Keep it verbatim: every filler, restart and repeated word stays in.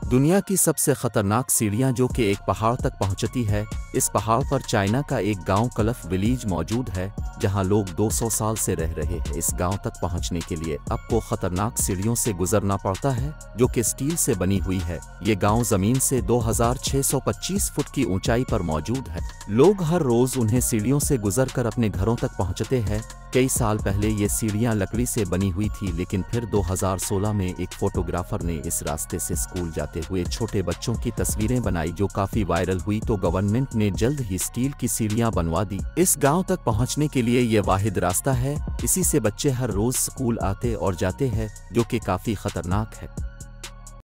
दुनिया की सबसे खतरनाक सीढ़ियां जो कि एक पहाड़ तक पहुंचती है। इस पहाड़ पर चाइना का एक गांव कलफ विलेज मौजूद है जहां लोग दो सौ साल से रह रहे हैं। इस गांव तक पहुंचने के लिए आपको खतरनाक सीढ़ियों से गुजरना पड़ता है जो कि स्टील से बनी हुई है। ये गांव जमीन से दो हज़ार छह सौ पच्चीस फुट की ऊंचाई पर मौजूद है। लोग हर रोज उन्हें सीढ़ियों से गुजरकर अपने घरों तक पहुंचते हैं। कई साल पहले ये सीढ़ियां लकड़ी से बनी हुई थी, लेकिन फिर दो हज़ार सोलह में एक फोटोग्राफर ने इस रास्ते से स्कूल जाते हुए छोटे बच्चों की तस्वीरें बनाई जो काफी वायरल हुई, तो गवर्नमेंट ने जल्द ही स्टील की सीढ़ियां बनवा दी। इस गांव तक पहुंचने के लिए ये वाहिद रास्ता है। इसी से बच्चे हर रोज स्कूल आते और जाते हैं जो कि काफी खतरनाक है।